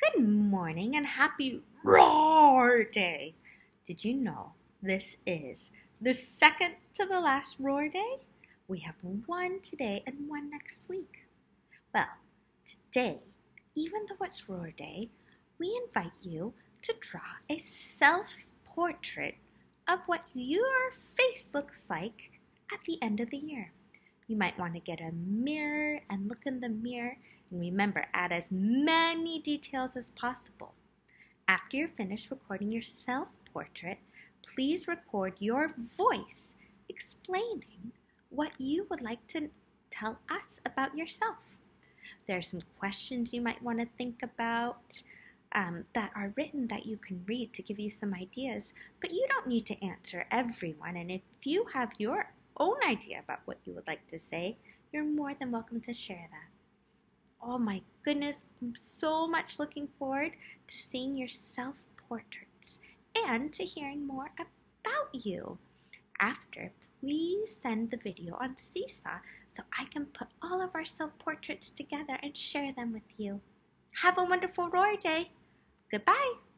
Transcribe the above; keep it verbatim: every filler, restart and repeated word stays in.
Good morning and happy Roar Day! Did you know this is the second to the last Roar Day? We have one today and one next week. Well, today, even though it's Roar Day, we invite you to draw a self-portrait of what your face looks like at the end of the year. You might want to get a mirror and look in the mirror, and remember, add as many details as possible. After you're finished recording your self-portrait, please record your voice explaining what you would like to tell us about yourself. There are some questions you might want to think about um, that are written that you can read to give you some ideas, but you don't need to answer everyone, and if you have your own idea about what you would like to say, you're more than welcome to share that. Oh my goodness, I'm so much looking forward to seeing your self-portraits and to hearing more about you. After, please send the video on Seesaw so I can put all of our self-portraits together and share them with you. Have a wonderful Roar Day. Goodbye.